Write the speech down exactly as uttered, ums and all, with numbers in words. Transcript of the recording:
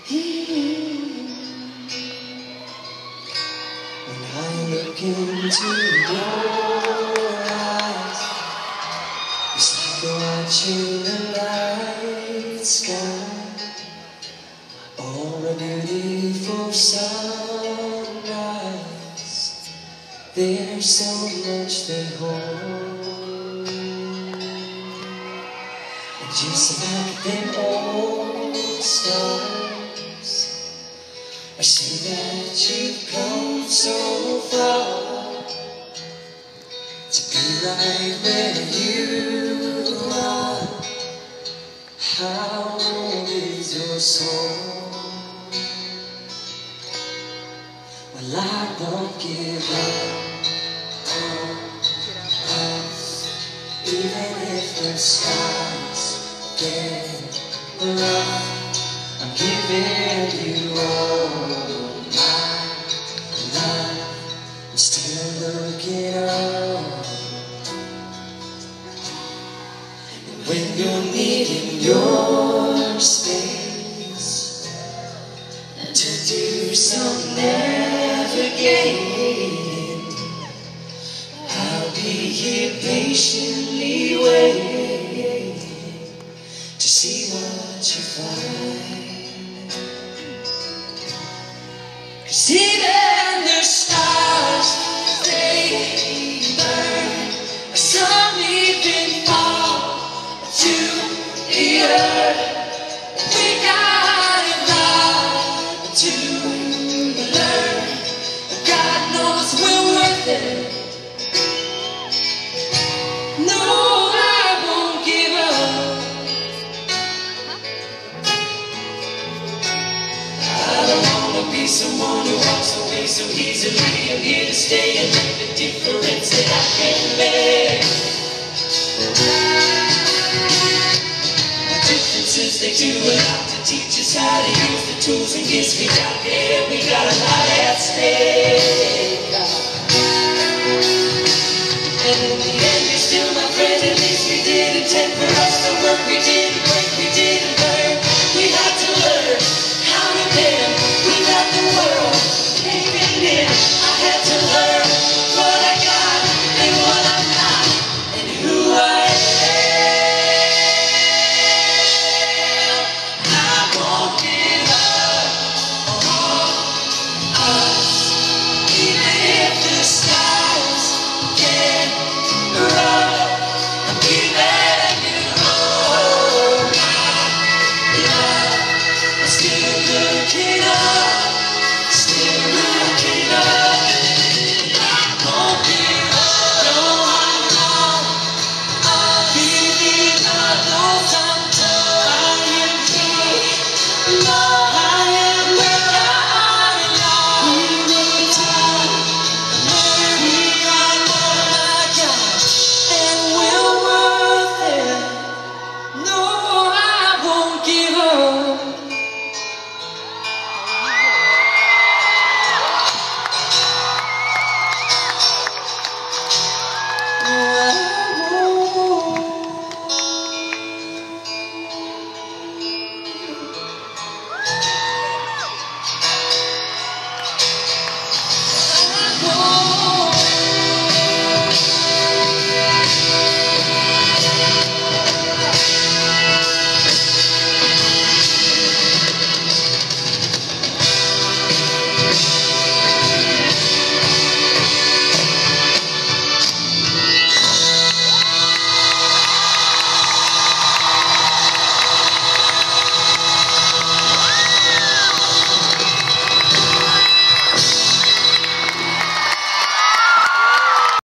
When I look into your eyes, it's like watching the night sky, or a beautiful sunrise. There's so much they hold, and just like them old stars, I see that you've come so far to be right where you are. How old is your soul? Well, I won't give up on us, even if the skies get rough. I'm giving you all my love. I'm still looking up, and when you're needing your space to do some navigating, I'll be here patiently waiting to see what you find. 'Cause even the stars, they burn. Some even fall to the earth. We gotta love to learn. God knows we're worth it. No, I won't give up. I don't wanna be someone who walks away so easily. I'm here to stay and make the difference that I can make. The differences, they do a lot to teach us how to use the tools and gifts we got there. We got a lot at stake.